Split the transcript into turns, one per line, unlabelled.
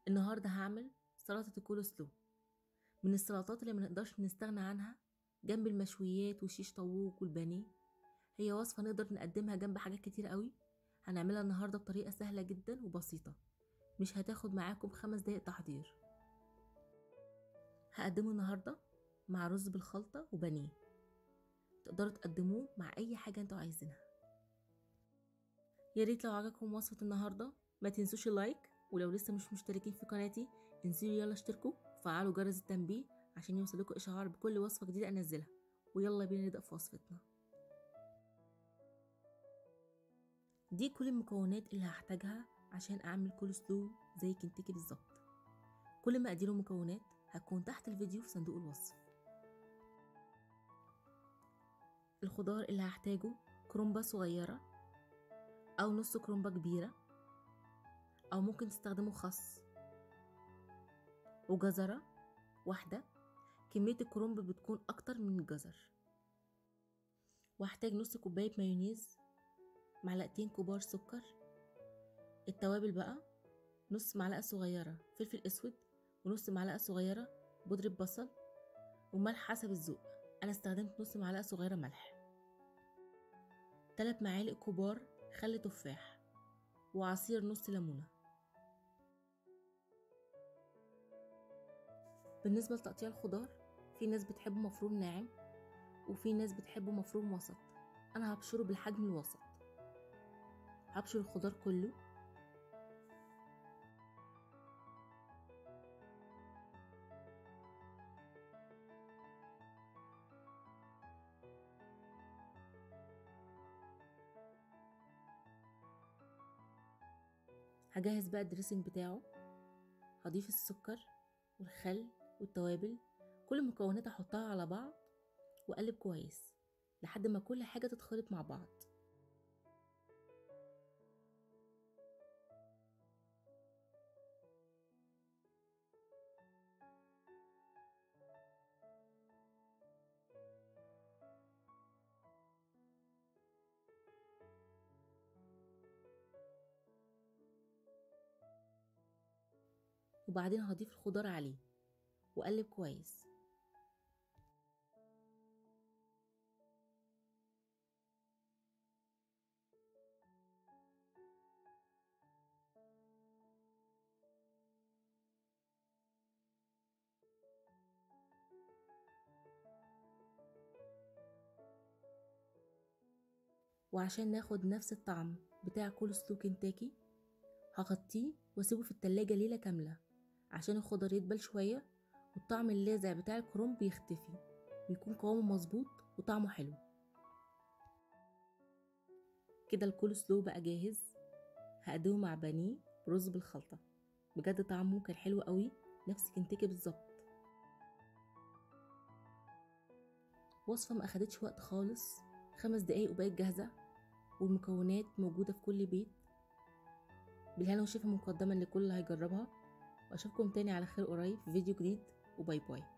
النهارده هعمل سلطة الكول سلو، من السلطات اللي منقدرش نستغنى عنها جنب المشويات والشيش طاووق والبانيه. هي وصفة نقدر نقدمها جنب حاجات كتير قوي. هنعملها النهارده بطريقة سهلة جدا وبسيطة، مش هتاخد معاكم 5 دقايق تحضير. هقدمه النهارده مع رز بالخلطة وبانيه، تقدروا تقدموه مع اي حاجة انتوا عايزينها. يا ريت لو عجبكم وصفة النهارده ما تنسوش اللايك، ولو لسه مش مشتركين في قناتي انزلوا يلا اشتركوا وفعلوا جرس التنبيه عشان يوصلكوا اشعار بكل وصفة جديدة انزلها. ويلا بينا نبدأ في وصفتنا. دي كل المكونات اللي هحتاجها عشان اعمل كول سلو زي كنتاكي بالظبط. كل مقادير المكونات هتكون تحت الفيديو في صندوق الوصف. الخضار اللي هحتاجه كرومبة صغيرة او نص كرومبة كبيرة، او ممكن تستخدموا خس، وجزرة واحدة. كمية الكرنب بتكون اكتر من الجزر. وهحتاج نص كوباية مايونيز، معلقتين كبار سكر. التوابل بقى نص معلقة صغيرة فلفل اسود، ونص معلقة صغيرة بودرة بصل، وملح حسب الذوق. انا استخدمت نص معلقة صغيرة ملح. 3 معالق كبار خل تفاح، وعصير نص ليمونة. بالنسبة لتقطيع الخضار، في ناس بتحبه مفروم ناعم وفي ناس بتحبه مفروم وسط. انا هبشره بالحجم الوسط. هبشر الخضار كله. هجهز بقى الدريسنج بتاعه. هضيف السكر والخل والتوابل، كل المكونات هحطها على بعض واقلب كويس لحد ما كل حاجة تتخلط مع بعض. وبعدين هضيف الخضار عليه واقلب كويس. وعشان ناخد نفس الطعم بتاع كول سلو كنتاكي، هغطيه واسيبه في التلاجة ليلة كاملة عشان الخضار يدبل شوية والطعم اللاذع بتاع الكرنب يختفي، ويكون قوامه مظبوط وطعمه حلو. كده الكول سلو بقى جاهز. هقدمه مع بانيه برز بالخلطة. بجد طعمه كان حلو قوي، نفس كنتاكي بالظبط. وصفة ما اخدتش وقت خالص، 5 دقايق وبقت جاهزة، والمكونات موجودة في كل بيت. بالهنا والشفا مقدما لكل اللي هيجربها. واشوفكم تاني على خير قريب في فيديو جديد، وباي باي.